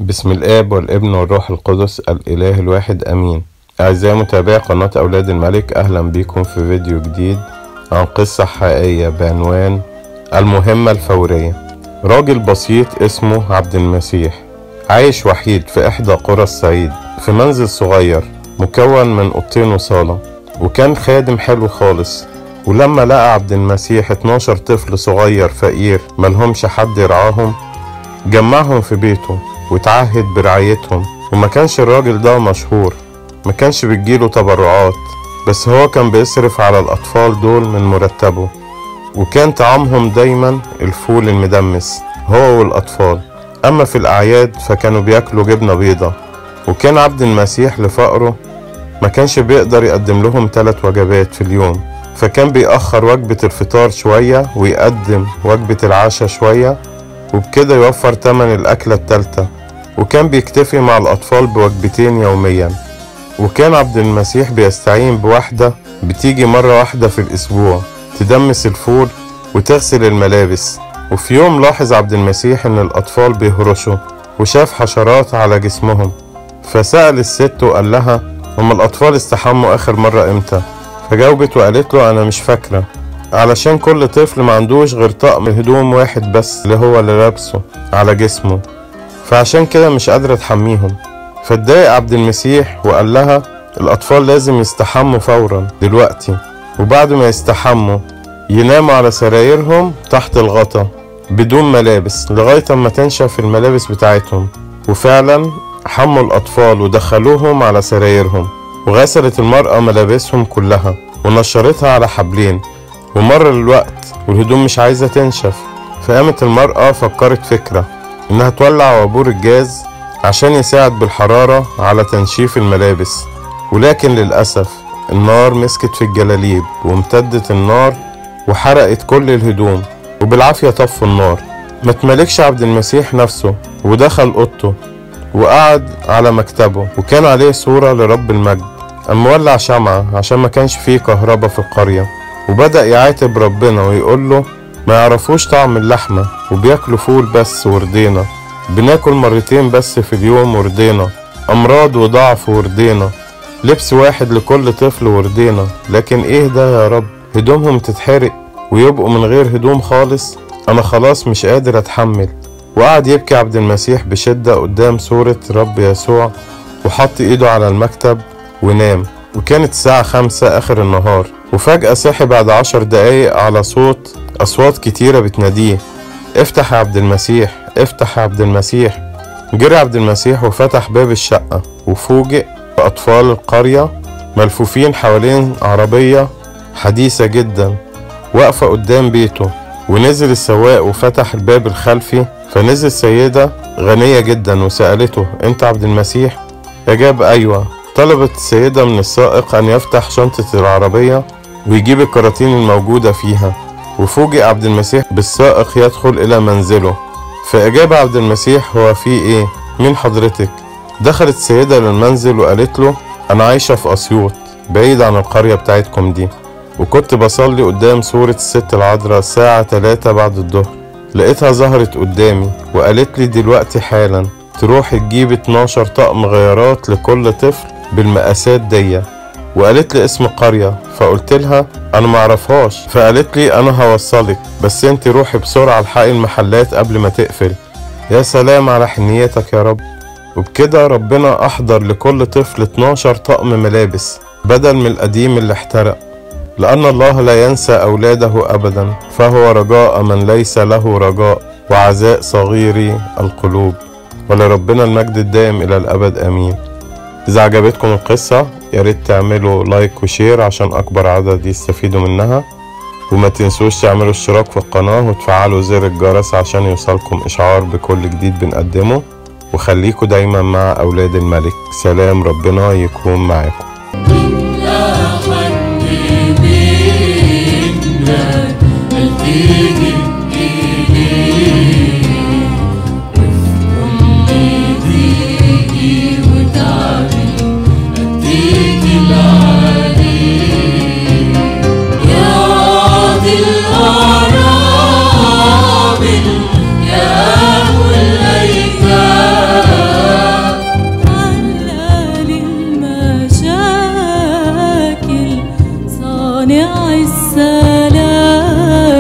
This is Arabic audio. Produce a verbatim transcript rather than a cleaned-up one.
بسم الآب والابن والروح القدس الإله الواحد أمين. أعزائي متابعي قناة أولاد الملك، أهلا بكم في فيديو جديد عن قصة حقيقية بعنوان المهمة الفورية. راجل بسيط اسمه عبد المسيح عايش وحيد في إحدى قرى الصعيد في منزل صغير مكون من أوضتين وصالة، وكان خادم حلو خالص. ولما لقى عبد المسيح اتناشر طفل صغير فقير ملهمش حد يرعاهم، جمعهم في بيته وتعهد برعايتهم. وما كانش الراجل ده مشهور، ما كانش بتجيله تبرعات، بس هو كان بيصرف على الأطفال دول من مرتبه، وكان طعامهم دايما الفول المدمس هو والأطفال. أما في الأعياد فكانوا بياكلوا جبنة بيضة. وكان عبد المسيح لفقره ما كانش بيقدر يقدم لهم ثلاث وجبات في اليوم، فكان بيأخر وجبة الفطار شوية ويقدم وجبة العشاء شوية، وبكده يوفر تمن الأكلة التالتة. وكان بيكتفي مع الأطفال بوجبتين يوميا. وكان عبد المسيح بيستعين بواحدة بتيجي مرة واحدة في الأسبوع تدمس الفول وتغسل الملابس. وفي يوم لاحظ عبد المسيح إن الأطفال بيهرشوا وشاف حشرات على جسمهم، فسأل الست وقال لها: هم الأطفال استحموا آخر مرة إمتى؟ فجاوبت وقالت له: أنا مش فاكرة، علشان كل طفل ما عندوش غير طقم هدوم واحد بس اللي هو اللي لابسه على جسمه، فعشان كده مش قادرة تحميهم. فاتضايق عبد المسيح وقال لها: الأطفال لازم يستحموا فورا دلوقتي، وبعد ما يستحموا يناموا على سرايرهم تحت الغطا بدون ملابس لغاية ما تنشف الملابس بتاعتهم. وفعلا حموا الأطفال ودخلوهم على سرايرهم، وغسلت المرأة ملابسهم كلها ونشرتها على حبلين. ومر الوقت والهدوم مش عايزة تنشف، فقامت المرأة فكرت فكرة إنها تولع وابور الجاز عشان يساعد بالحرارة على تنشيف الملابس. ولكن للأسف النار مسكت في الجلاليب وامتدت النار وحرقت كل الهدوم، وبالعافية طفوا النار. ما تملكش عبد المسيح نفسه ودخل أوضته وقعد على مكتبه، وكان عليه صورة لرب المجد. أما ولع شمعة عشان ما كانش فيه كهرباء في القرية، وبدأ يعاتب ربنا ويقول له: ما يعرفوش طعم اللحمة وبياكلوا فول بس ورضينا، بناكل مرتين بس في اليوم ورضينا، أمراض وضعف ورضينا، لبس واحد لكل طفل ورضينا، لكن إيه ده يا رب؟ هدومهم تتحرق ويبقوا من غير هدوم خالص، أنا خلاص مش قادر أتحمل. وقعد يبكي عبد المسيح بشدة قدام صورة رب يسوع، وحط إيده على المكتب ونام. وكانت الساعة خمسة آخر النهار، وفجأة صحي بعد عشر دقايق على صوت أصوات كتيرة بتناديه: افتح يا عبد المسيح، افتح يا عبد المسيح. جري عبد المسيح وفتح باب الشقة، وفوجئ بأطفال القرية ملفوفين حوالين عربية حديثة جدا واقفة قدام بيته. ونزل السواق وفتح الباب الخلفي، فنزل سيدة غنية جدا وسألته: انت عبد المسيح؟ أجاب: أيوة. طلبت السيدة من السائق أن يفتح شنطة العربية ويجيب الكراتين الموجودة فيها. وفوجئ عبد المسيح بالسائق يدخل إلى منزله، فأجاب عبد المسيح: هو في إيه؟ مين حضرتك؟ دخلت السيدة للمنزل وقالت له: أنا عايشة في أسيوط بعيد عن القرية بتاعتكم دي، وكنت بصلي قدام صورة الست العذراء الساعة تلاتة بعد الظهر، لقيتها ظهرت قدامي وقالت لي دلوقتي حالا تروح تجيب اتناشر طقم غيارات لكل طفل بالمقاسات دي، وقالت لي اسم قرية. فقلت لها انا معرفهاش، فقالت لي انا هوصلك، بس انت روحي بسرعة الحقي المحلات قبل ما تقفل. يا سلام على حنيتك يا رب. وبكده ربنا احضر لكل طفل اتناشر طقم ملابس بدل من القديم اللي احترق، لأن الله لا ينسى أولاده أبدا، فهو رجاء من ليس له رجاء وعزاء صغيري القلوب. ولربنا المجد الدائم إلى الأبد آمين. إذا عجبتكم القصة ياريت تعملوا لايك وشير عشان أكبر عدد يستفيدوا منها، وما تنسوش تعملوا اشتراك في القناة وتفعلوا زر الجرس عشان يوصلكم إشعار بكل جديد بنقدمه. وخليكوا دايما مع أولاد الملك. سلام ربنا يكون معاكم. يا أبو الأيتام صانع السلام.